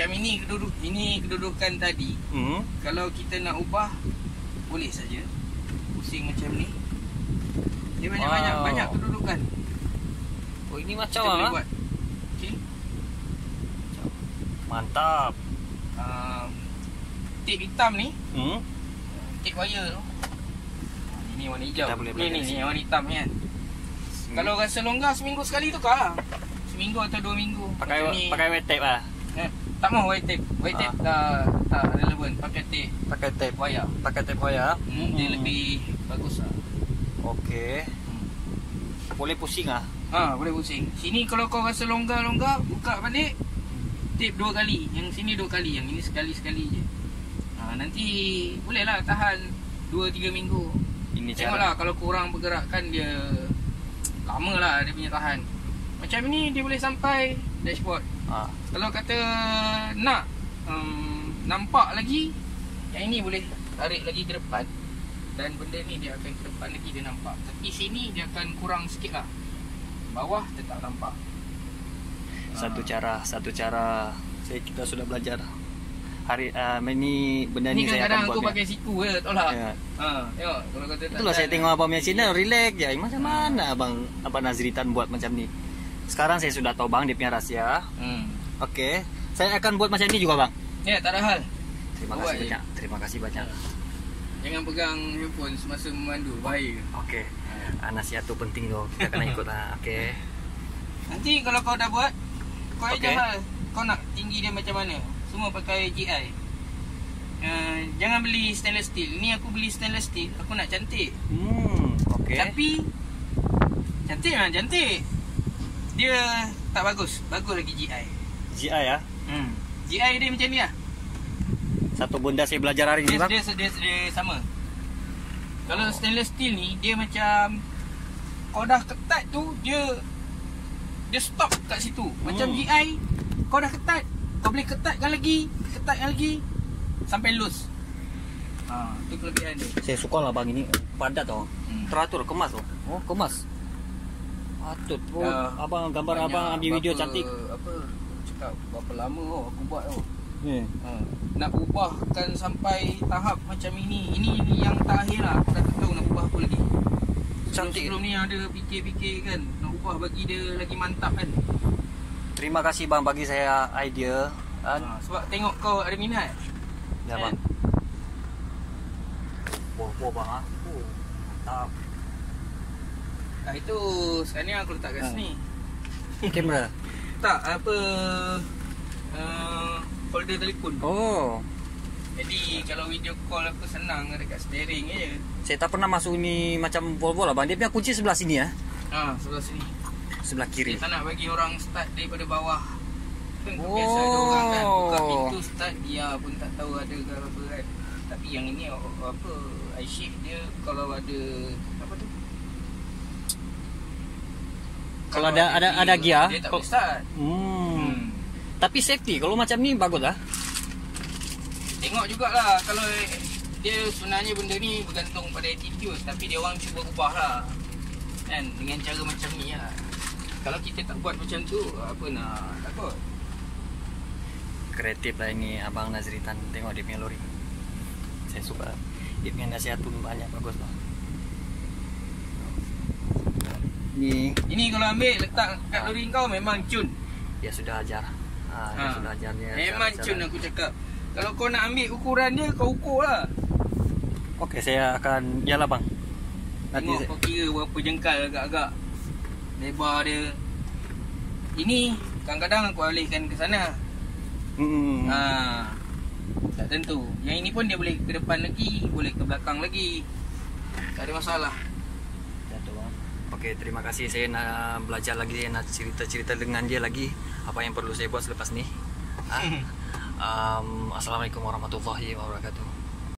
Macam ini kedudukan tadi. Kalau kita nak ubah, boleh saja. Pusing macam ni. Dia banyak kedudukan. Oh, ini macam Kita boleh lah. buat. Okay. Mantap. Tip hitam ni, tip wire tu. Ini warna hijau. Kita boleh belajar Ni warna hitam ni kan. Kalau rasa longgar seminggu sekali tukar. Seminggu atau 2 minggu. Pakai white tape lah. Tak mau white tape. White tape tak relevan. Pakai tape wire. Pakai tape wire. Dia lebih bagus lah. Okey. Boleh pusing ah. Boleh pusing. Sini kalau kau rasa longgar, buka balik. Tape 2 kali. Yang sini 2 kali. Yang ini sekali-sekali je. Nanti boleh lah tahan 2-3 minggu. Ini tengoklah kalau kurang pergerakan dia lama lah dia punya tahan. Macam ni dia boleh sampai dashboard. Kalau kata nak nampak lagi, yang ini boleh tarik lagi ke depan. Dan benda ni dia akan ke depan lagi dia nampak. Tapi sini dia akan kurang sikit lah. Bawah tetap nampak. Satu cara kita sudah belajar. Hari ini benda ni saya kadang-kadang akan buat. aku pakai siku je, tahu lah. Ya. Tengok kalau kata tak. Itulah saya tengok abang punya channel, relax je. Macam mana abang Nazritan buat macam ni. Sekarang saya sudah tahu bang dia punya rahsia. Okey, saya akan buat macam ni juga bang. Ya, tak ada hal. Terima kasih banyak. Jangan pegang handphone semasa memandu, bahaya. Okey. Nasihat tu penting tu. Kita kena ikut lah. Okey. Nanti kalau kau dah buat, kau Okey. aja hal. Kau nak tinggi dia macam mana? Semua pakai GI. Jangan beli stainless steel. Ni aku beli stainless steel. Aku nak cantik. Okey. Tapi cantik memang cantik. Dia tak bagus. Bagus lagi GI. GI ya. GI dia macam ni lah. Satu benda saya belajar hari ni bang. Dia sama. Kalau stainless steel ni dia macam kau dah ketat tu dia stop kat situ. Macam GI kau dah ketat, kau boleh ketatkan lagi sampai loose. Tu kelebihan dia. Saya suka lah bang ini padat tau. Teratur, kemas tau. Oh, kemas. Patut. Abang gambar abang ambil video cantik. Cakap berapa lama aku buat tau. Nak ubahkan sampai tahap macam ini. Ini yang terakhir lah. Aku dah tak tahu nak ubah apa lagi. Cantik. Sebelum ni ada fikir-fikir kan, nak ubah bagi dia lagi mantap kan. Terima kasih bang bagi saya idea. Sebab tengok kau ada minat. Ya bang. Wah bang ah. Mantap. Itu sekarang ni aku letak kat sini. Kamera. Tak apa folder telefon. Oh. Jadi kalau video call apa senang dekat steering je. Saya tak pernah masuk ni macam Volvo lah bang. Dia punya kunci sebelah sini ya. Sebelah sini. Sebelah kiri. Dia tak nak bagi orang start daripada bawah. Kan biasa ada orang kan buka pintu start dia pun tak tahu ada ke apa kan. Tapi yang ini apa iShift dia kalau ada apa tu? Kalau ada gear, dia tak boleh start. Tapi safety kalau macam ni bagus lah. Tengok jugalah kalau dia sebenarnya benda ni bergantung pada attitude, tapi dia orang cuba ubah lah kan dengan cara macam ni lah. Kalau kita tak buat macam tu, apa nak takut. Kreatif lah ini abang Nazritan. Tengok dia punya lori. Saya suka. Dia punya nasihat pun banyak bagus lah. Ini kalau ambil letak kat lori kau memang cun. Dia sudah ajar. Dia sudah ajar dia. Memang cun aku cakap. Kalau kau nak ambil ukuran dia, kau ukur lah. Okey, saya akan jalan bang. Tengok kau kira berapa jengkal agak-agak lebar dia. Ini kadang-kadang aku alihkan ke sana. Tak tentu. Yang ini pun dia boleh ke depan lagi, boleh ke belakang lagi. Tak ada masalah. Okey, terima kasih. Saya nak belajar lagi, saya nak cerita-cerita dengan dia lagi apa yang perlu saya buat selepas ni. Assalamualaikum warahmatullahi wabarakatuh.